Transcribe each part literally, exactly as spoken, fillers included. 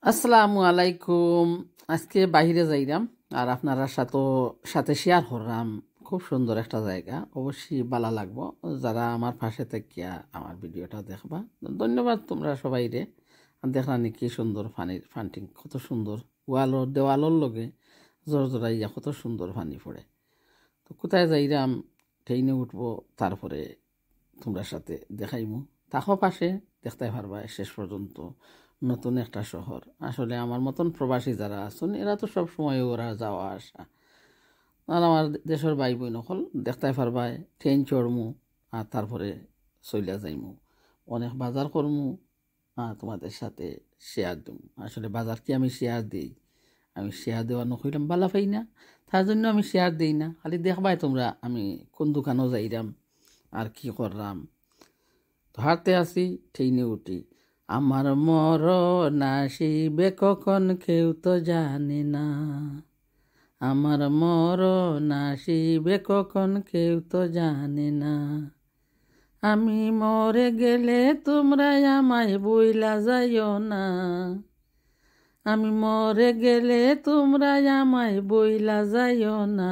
আসসালামু আলাইকুম। আজকে বাইরে যাইরাম আর আপনারা সাথে সাথে শেয়ার করলাম। খুব সুন্দর একটা জায়গা, অবশ্যই ভালো লাগবো যারা আমার পাশে থাকিয়া আমার ভিডিওটা দেখবা। ধন্যবাদ তোমরা সবাই রে। দেখলানি কি সুন্দর পানির ফান্টিং, কত সুন্দর ওয়ালর দেওয়ালর লগে জোর জোরাইয়া কত সুন্দর পানি পড়ে। তো কোথায় যাইরাম, ট্রেনে উঠবো, তারপরে তোমরা সাথে দেখাইমু। তাকো পাশে দেখতে পারবা শেষ পর্যন্ত নতুন একটা শহর। আসলে আমার মতন প্রবাসী যারা আছেন এরা তো সব সময় ওরা যাওয়া আসা, আর আমার দেশের ভাই বোন সকল দেখতে পারবা ট্রেন চড়মু আর তারপরে চইলা যাইমু, অনেক বাজার করমু আর তোমাদের সাথে শেয়ার দিম। আসলে বাজার কি আমি শেয়ার দিই? আমি শেয়ার দেওয়া নকইলাম বালা পাই না, তার জন্য আমি শেয়ার দিই না। খালি দেখবাই তোমরা আমি কোন দোকানও যাইরাম আর কি করলাম। তো হাঁটতে আসি, ট্রেনে উঠি। আমার মরণ আসিবে কখন কেউ তো জানে না, আমার মরণ আসিবে কখন কেউ তো জানে না। আমি মরে গেলে তোমরা আমায় বইলা যাইও না, আমি মরে গেলে তোমরা আমায় বইলা যাইও না।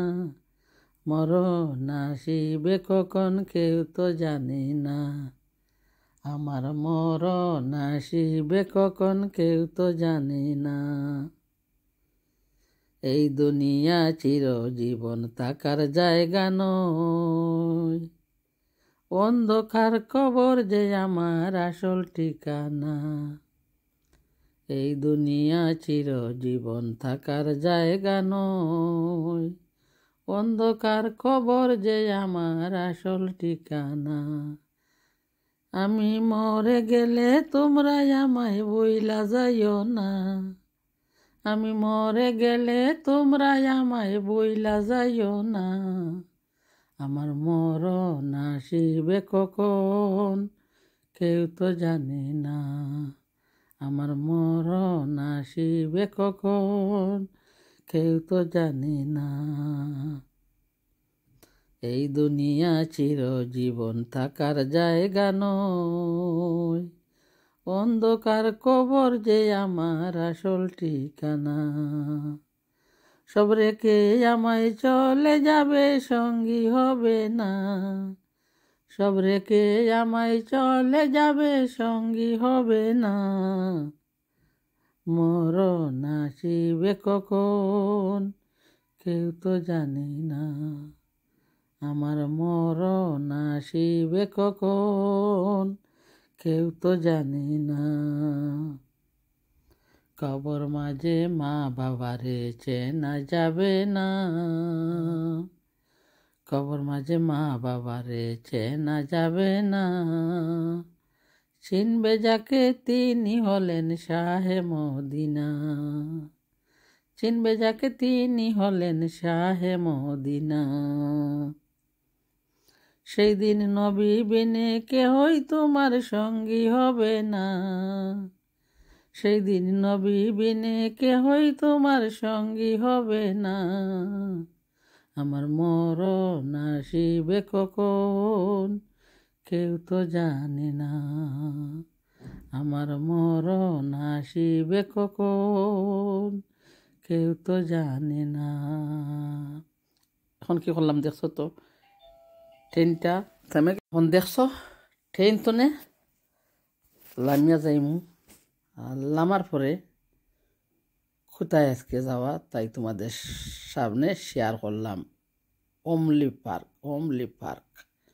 মরণ আসিবে কখন কেউ তো জানে না, আমার মরণ আসিবে কখন কেউ তো জানে না। এই দুনিয়া চিরজীবন থাকার জায়গা নয়, অন্ধকার কবর যে আমার আসল ঠিকানা। এই দুনিয়া চিরজীবন থাকার জায়গা নয়, অন্ধকার কবর যে আমার আসল ঠিকানা। আমি মরে গেলে তোমরা আমায় বইলা যাইও না, আমি মরে গেলে তোমরা আমায় বইলা যাইও না। আমার মরণ আসিবে কখন কেউ তো জানে না, আমার মরণ আসিবে কখন কেউ তো জানে না। এই দুনিয়া চিরজীবন থাকার জায়গা নয়, অন্ধকার কবর যে আমার আসল ঠিকানা। সব রেখে আমায় চলে যাবে, সঙ্গী হবে না, সব রেখে আমায় চলে যাবে, সঙ্গী হবে না। মরণ আসিবে কখন কেউ তো জানে না, আমার মরণ আসিবে কখন কেউ তো জানে না। কবর মাঝে মা বাবারে চেনা যাবে না, কবর মাঝে মা বাবারে চেনা যাবে না। চিনবে যাকে তিনি হলেন শাহে মদিনা, চিনবে যাকে তিনি হলেন শাহে মদিনা। সেই দিন নবী বিনে কেহই তোমার সঙ্গী হবে না, সেই দিন নবী বিনে কেহই তোমার সঙ্গী হবে না। আমার মরণ আসিবে কখন কেউ তো জানে না, আমার মরণ আসিবে কখন কেউ তো জানে না। এখন কি করলাম দেখছো তো, ট্রেনটা থেমে, এখন দেখছো ট্রেন তো নে লামিয়া যাইমু। আর লামার পরে কোথায় আজকে যাওয়া তাই তোমাদের সামনে শেয়ার করলাম। ওমলি পার্ক, ওমলি পার্ক।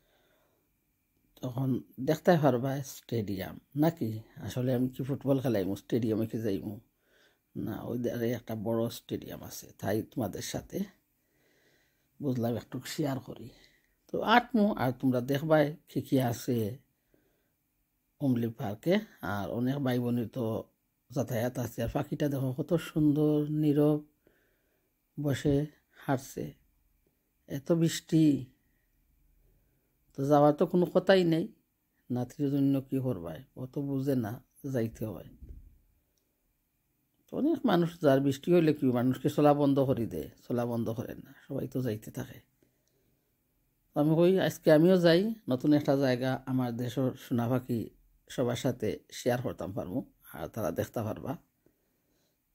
তখন দেখতে পারবা স্টেডিয়াম নাকি, আসলে আমি কি ফুটবল খেলাইমু স্টেডিয়ামে কি যাইমু না, ওই ধারে একটা বড় স্টেডিয়াম আছে, তাই তোমাদের সাথে বুঝলাম একটু শেয়ার করি। তো আটমু আর তোমরা দেখবাই কি কি আছে ওমলি পার্কে। আর অনেক ভাই বোনের তো যাতায়াত আছে। আর পাখিটা দেখো কত সুন্দর নীরব বসে হাঁটছে, এত বৃষ্টি তো যাওয়ার তো কোনো কথাই নেই। নাতির জন্য কি করবাই, ও তো বুঝে না, যাইতে হয়। তো অনেক মানুষ যার বৃষ্টি হইলে কি মানুষকে চলা বন্ধ করে দেয়, চলা বন্ধ করে না, সবাই তো যাইতে থাকে। আমি কই আজকে আমিও যাই, নতুন একটা জায়গা, আমার দেশের সোনা পাখি সবার সাথে শেয়ার করতাম পারবো আর তারা দেখতে পারবা।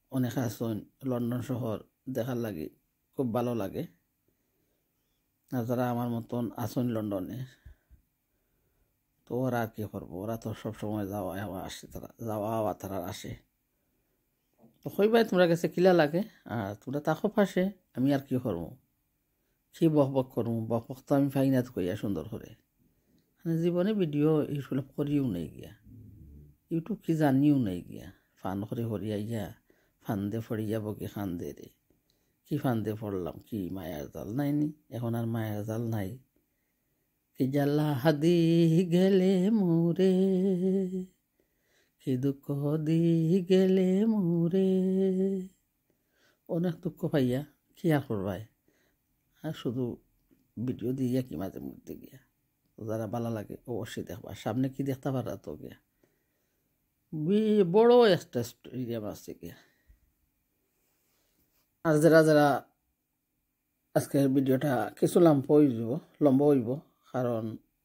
অনেক আসন লন্ডন শহর দেখার লাগে খুব ভালো লাগে। আর যারা আমার মতন আসন লন্ডনে, তো ওরা আর কি করবো, ওরা তো সবসময় যাওয়া আওয়া আসে, তারা যাওয়া আওয়া তারা আসে। তো হই ভাই তোমরা কাছে কিলা লাগে, আর তোমরা তাকো পাশে, আমি আর কি করবো, কি বক বক করবো, বক বক তো আমি পাই না তো কইয়া সুন্দর করে। মানে জীবনে ভিডিও এইসব করিও নাই গিয়া, ইউটিউব কি জানিও নাই গিয়া, ফান করে হরিয়া গিয়া ফান্দে ফড়িয়া বকি খান দে রে, কি ফান্দে পড়লাম, কি মায়ার জাল নাই নি, এখন আর মায়ার জাল নাই। কি জ্বালা হাদি গেলে মোরে, কি দুঃখ দি গেলে মোরে, অনেক দুঃখ পাইয়া কি আর করবাই, আর শুধু ভিডিও দিয়া কি মাঝে মধ্যে গিয়া। তো যারা ভালো লাগে অবশ্যই দেখবা, সামনে কি দেখতে পারা তো গিয়া বি- বড় একটা স্টেডিয়াম আছে গিয়া। আর যারা যারা আজকের ভিডিওটা কিছু লম্বা হইব লম্বা হইব, কারণ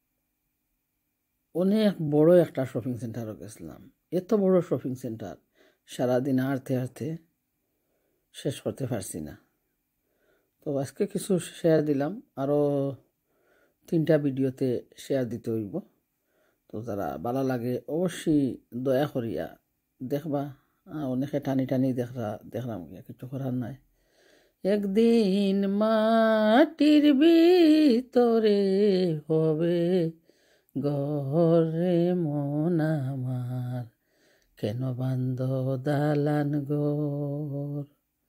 অনেক বড় একটা শপিং সেন্টারও গেছিলাম। এত বড় শপিং সেন্টার সারাদিন হাঁটতে হাঁটতে শেষ করতে পারছি না। তো আজকে কিছু শেয়ার দিলাম, আরও তিনটা ভিডিওতে শেয়ার দিতে হইব। তো যারা ভালো লাগে অবশ্যই দয়া করিয়া দেখবা। আহ, অনেকে টানি টানি দেখরা দেখলাম গিয়া, কিছু করার নাই। একদিন মাটির ভিতরে হবে ঘরে মন আমার, কেন বান্ধ দালান ঘর।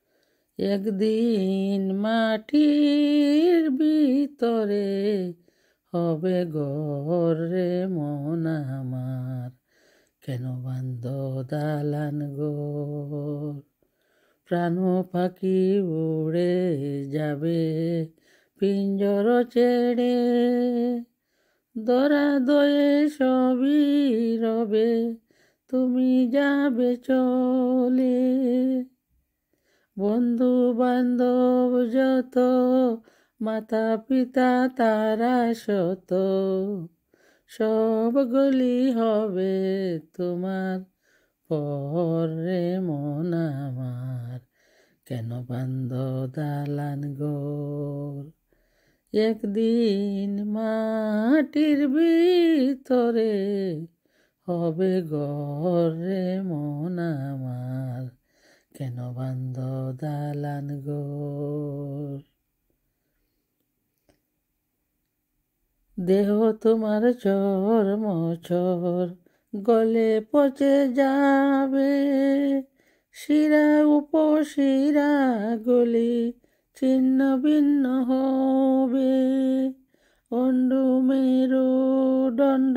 একদিন মাটির ভিতরে হবে ঘরে মন আমার, কেন বান্ধ দালান ঘর। প্রাণ পাখি উড়ে যাবে পিঞ্জর ছেড়ে, দরা দয়ে সবই রবে তুমি যাবে চলে। বন্ধু বান্ধব যত, মাতা পিতা তারা শত, সবগুলি হবে তোমার পরে মন আমার, কেন বান্ধ দালান ঘর। একদিন মাটির ভিতরে হবে ঘরে মন আমার, কেন বান্ধ দালান ঘর। দেহ তোমার চর মচর গলে পচে যাবে, শিরা উপশিরা গলি ছিন্ন ভিন্ন হবে। অন্ডু মেরু দণ্ড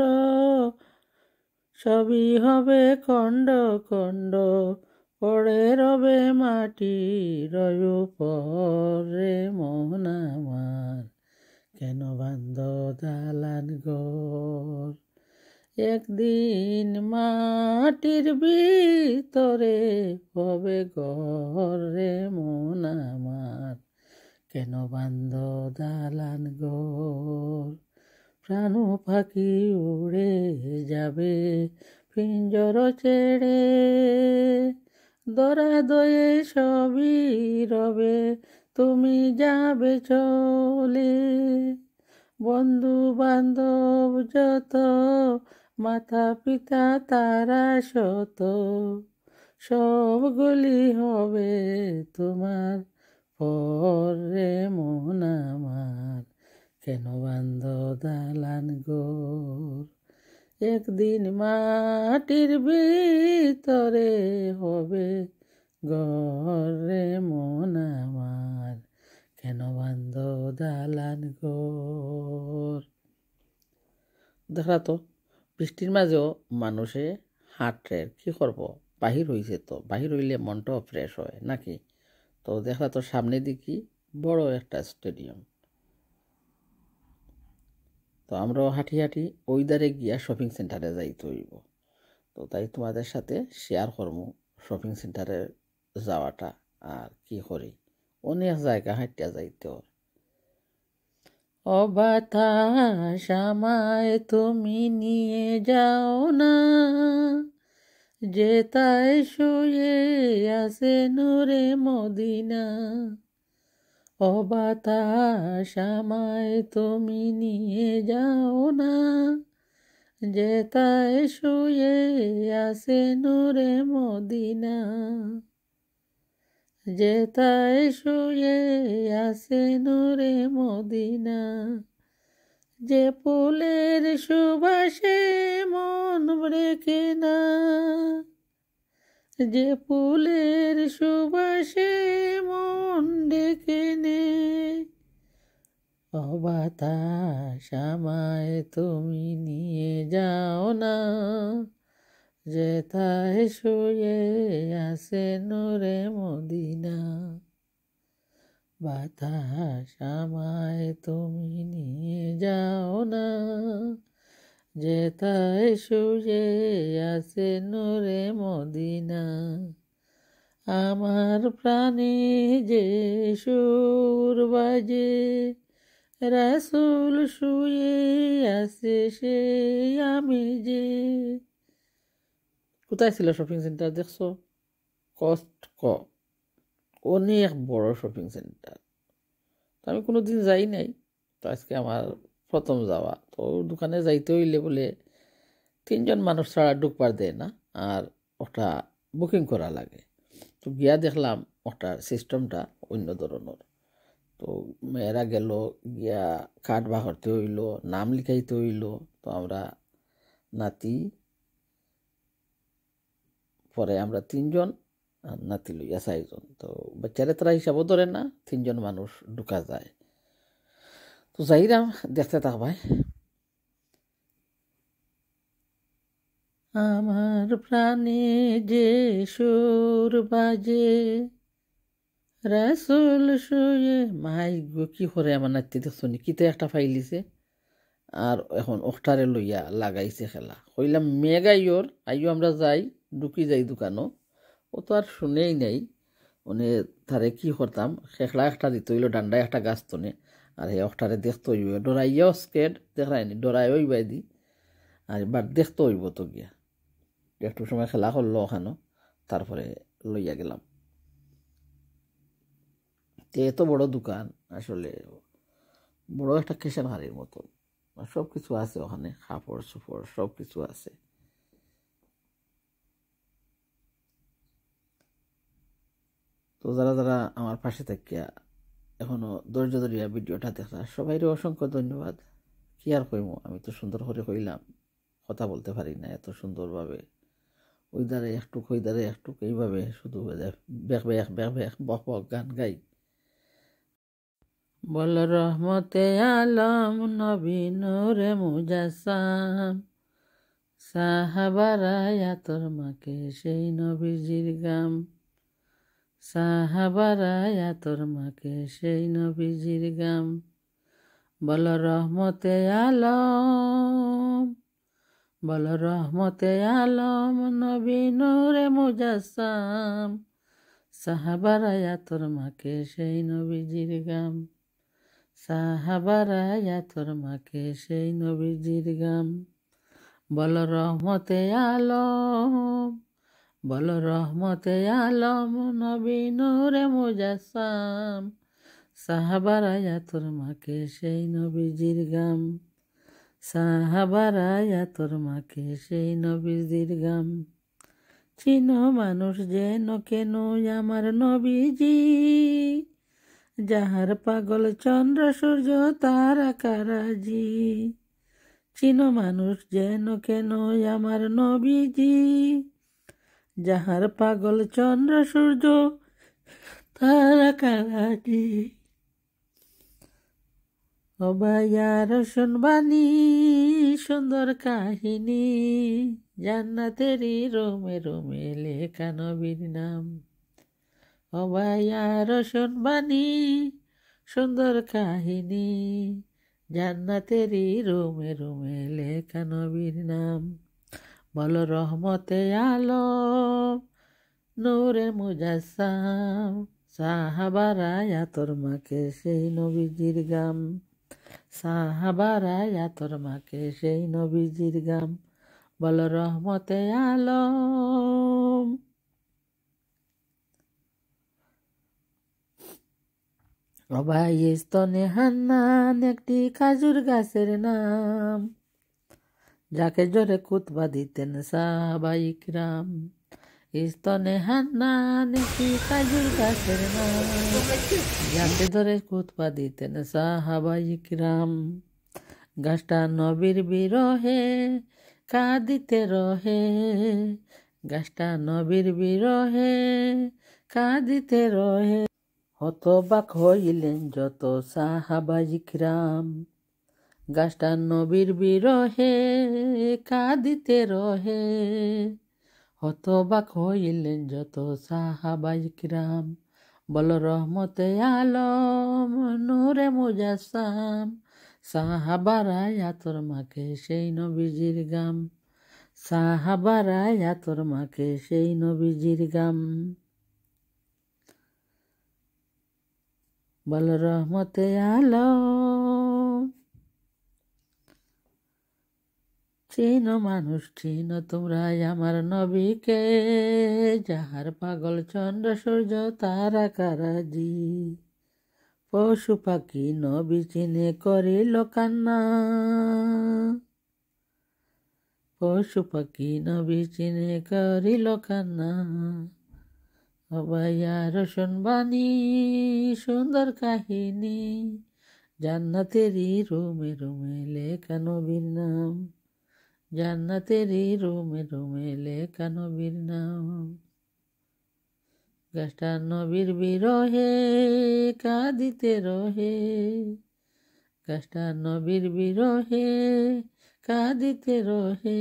সবই হবে খণ্ড খণ্ড, পড়ে রবে মাটি রয় পরে মন আমার, কেন বান্ধ দালান ঘর। একদিন মাটির ভিতরে হবে ঘরে মন আমার, কেন বান্ধ দালান ঘর। প্রাণ পাখি উড়ে যাবে পিঞ্জর ছেড়ে, দরা দয়ে সবই রবে তুমি যাবে চলে। বন্ধু বান্ধব যত, মাতা পিতা তারা শত, সবগুলি হবে তোমার পরে মন আমার, কেন বান্ধ দালান ঘর। একদিন মাটির ভিতরে হবে ঘরে মন আমার, কেন বান্ধ দালান ঘর। দেখা তো বৃষ্টির মাঝেও মানুষে হাঁটে, কি করব, বাহির হইছে তো, বাহির হইলে মনটাও ফ্রেশ হয় নাকি। তো দেখা তো সামনে দেখি বড় একটা স্টেডিয়াম। তো আমরাও হাঁটি হাঁটি ওই ধারে গিয়া শপিং সেন্টারে যাইতে হইব। তো তাই তোমাদের সাথে শেয়ার করবো শপিং সেন্টারে যাওয়াটা, আর কি করি, অনেক জায়গা হাঁটিয়া যাইতে হয়। ও বাতাস আমায় তুমি নিয়ে যাও না, যেতায় শুয়ে আছে নূরে মদিনা, ও বাতাস আমায় তুমি নিয়ে যাও না, যেতায় শুয়ে আছে নূরে মদিনা, যেতায় শুয়ে আছে নূরে মদিনা, যে ফুলের সুবাসে মন রেখে না, যে ফুলের সুবাসে মন ডেকে নে, ও বাতাস আমায় তুমি নিয়ে যাও না, যেথায় শুয়ে আছে নূরে মদিনা, বাতাস আমায় তুমি নিয়ে যাও না, যেথায় শুয়ে আছে নূরে মদিনা। আমার প্রাণে যে সুর বাজে, রাসূল শুয়ে আছে সে আমি যে। কোথায় ছিল শপিং সেন্টার দেখছো? কস্ট ক, অনেক বড় শপিং সেন্টার। তো আমি কোনো দিন যাই নাই, তো আজকে আমার প্রথম যাওয়া। তো দোকানে যাইতে হইলে বলে তিনজন মানুষ ছাড়া ঢুকবার দেয় না, আর ওটা বুকিং করা লাগে। তো গিয়া দেখলাম ওটার সিস্টেমটা অন্য ধরনের। তো মেয়েরা গেল, গিয়া কার্ড বা করতে হইল, নাম লিখাইতে হইল। তো আমরা নাতি, পরে আমরা তিনজন, আর নাতি লইয়া চারজন। তো বাচ্চারা তারা হিসাবও ধরে না, তিনজন মানুষ ঢুকা যায়। তো যাইরাম, দেখতে থাকবাই। আমার প্রাণে যে সুর বাজে, রাসূল শুয়ে। মাই গো, কি করে আমার নাতি দেখছো নি, কিতে একটা ফাইলিছে, আর এখন ওটারে লইয়া লাগাইছে খেলা। কইলাম মেগাইওর আইও, আমরা যাই, ঢুকি যাই দোকানও। ও তো আর শুনেই নাই। মানে তারে কি করতাম, খেখলা একটা দিত হইলো, ডান্ডায় একটা গাছ তনে, আর হে ওটারে দেখতে হইব। ডরাইয়াও স্কেড দেখায়নি, ডরাইও বাইদি, আর এবার দেখতে হইব। তো গিয়া একটু সময় খেলা করলো ওখানো, তারপরে লইয়া গেলাম। এত বড় দোকান, আসলে বড় একটা কেশন হারির মতো, সব কিছু আছে ওখানে, কাপড় চোপড় সব কিছু আছে। তো যারা যারা আমার পাশে থাকিয়া এখনো ধৈর্য ধরিয়া ভিডিওটা দেখা, সবাইরে অসংখ্য ধন্যবাদ। কি আর কইমু, আমি তো সুন্দর করে কইলাম, কথা বলতে পারি না এত সুন্দরভাবে। ওই দ্বারে একটুক, ওই দ্বারে একটুক, এইভাবে শুধু বেক বেক বেক বেক বক বক গান গাই। বল রহমতে আলম নবী নূরে মুজাসসাম, সাহাবারা তোর মাকে সেই নবীজির গাম, সাহাবারা তোর মাকে সেই নবীজির গাম। বল রহমতে আলম, বল রহমতে আলম নবী নূরে মুজাসসাম, সাহাবারা তোর মাকে সেই নবীজির গাম, সাহাবারা তোর মাকে সেই নবীজির গাম। বল রহমতে আলম, বল রহমতে আলম নবী নূরে মুজাসসাম, সাহাবারা তোর মাকে সেই নবীজির গাম, সাহাবারা তোর মাকে সেই নবীজির গাম। চিনো মানুষ যেন কেন আমার নবীজি, যাহার পাগল চন্দ্র সূর্য তারা কারাজি। চিনো মানুষ যেন কেন আমার নবীজি, যাহার পাগল চন্দ্র সূর্য তারা কারাজি। অবায়ার শুনবানি সুন্দর কাহিনী, জান্নাতেরই রোমে রোমে লেখা নবীর নাম। অবায়ার শুনবানি সুন্দর কাহিনী, জান্নাতেরই রোমে রোমে লেখা নবীর নাম। বল রহমতে আলম নূরে মুজাসসাম, সাহাবারা তোর মাকে সেই নবীজির গাম, সাহাবারা তোর মাকে সেই নবীজির গাম। বল রহমতে আলম। ও ভাই স্তনে হান্নান একটি খাজুর গাছের নাম, যাকে জোরে কুতবা দিতেন সাহাবায়ে ইকরাম। স্তনে হান্নান একটি খাজুর গাছের নাম, যাকে ধরে কুতবা দিতেন সাহাবায়ে ইকরাম। গাছটা নবীর বিরহে কাঁদিতে রহে, গাছটা নবীর বিরহে কাঁদিতে রহে। হতবাক হইলেন যত সাহাবায়ে ইকরাম, গাছটা নবীর বিরহে কাঁদিতে রহে। হতবাক হইলেন যত সাহাবায়ে ইকরাম। বল রহমতে আলম নূরে মুজাসসাম, সাহাবারা আতর মাখে সেই নবীজির গাম, সাহাবারা আতর মাখে সেই নবীজির গাম। বল রহমতে আলম। চিনো মানুষ চিনো তোমরা আমার নবীকে, যাহার পাগল চন্দ্র সূর্য তারা কারাজি। পশু পাখি নবী চিনে করিল কান্না, পশু পাখি নবী চিনে করিল কান্না। অবাইয়া রসুন বাণী সুন্দর কাহিনী, জান্নাতেরই রুমে রুমে লেখা নবীর নাম, জান্নাতেরই রুমে রুমে লেখা নবীর নাম। গাছটা নবীর বিরহে কাঁদিতে রহে, গাছটা নবীর বিরহে কাঁদিতে রহে।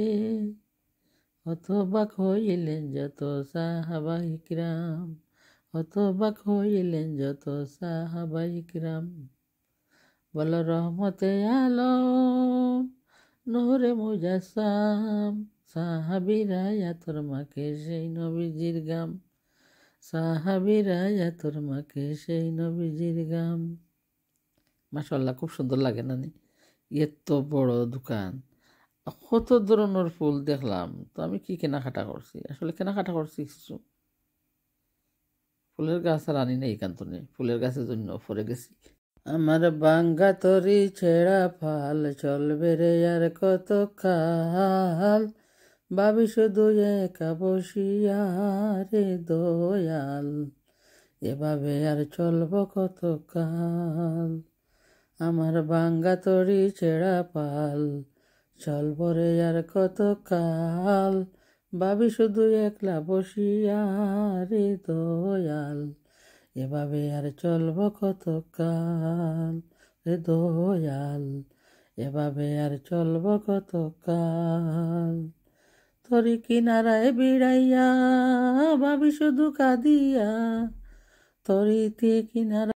হতবাক হইলেন যত সাহাবায়ে ইকরাম, হতবাক হইলেন যত সাহাবায়ে ইকরাম। বল রহমতে আলম নূরে মুজাসসাম, সাহাবীরা আতর মাখে সেই নবীজির গাম, সাহাবীরা আতর মাখে সেই নবীজির গাম। মাশাআল্লাহ, খুব সুন্দর লাগে না? এত বড় দোকান, কত ধরনের ফুল দেখলাম। তো আমি কি কেনাকাটা করছি, আসলে কেনাকাটা করছি কিছু ফুলের গাছ আর আনি নাই, কান্তনে ফুলের গাছের জন্য পরে গেছি। আমার বাঙ্গা তরি ছেঁড়া ফাল চলবে রে আর কত কাল, ভাবি শুধু একা বসিয়া রে দয়াল, এভাবে আর চলব কত কাল। আমার বাঙ্গা তরি ছেঁড়া পাল চলব রে আর কত কাল, ভাবি শুধু একলা বসিয়া রে দয়াল, এভাবে আর চলব কত কাল রে দয়াল, এভাবে আর চলব কত কাল। তরি কিনারায় বিড়াইয়া ভাবি শুধু কাঁদিয়া, তরিতে কিনারা